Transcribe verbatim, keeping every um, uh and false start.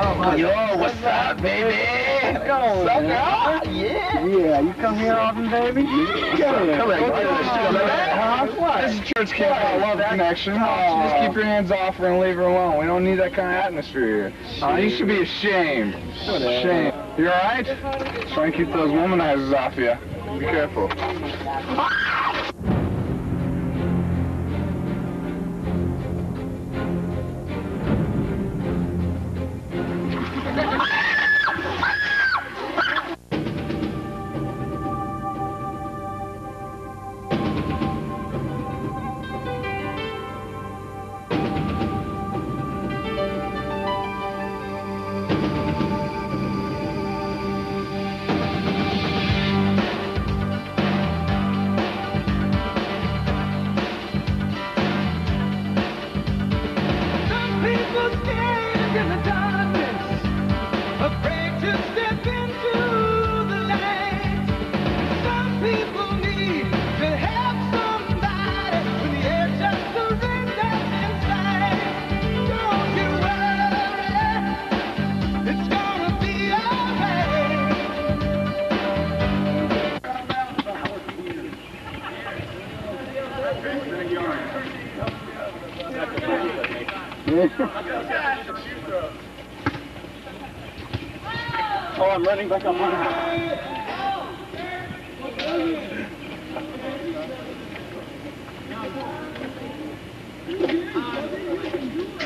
Oh, yo, what's up, baby? What's going on? Sucker? Yeah. Yeah, you come here often, baby? Come here. Come here. Come here. Huh? What? This is church camp. I love the connection. Oh. Just keep your hands off her and leave her alone. We don't need that kind of atmosphere here. Uh, you should be ashamed. Ashamed. You all right? Try and keep those womanizers off you. Be careful. Oh, I'm running back up on her.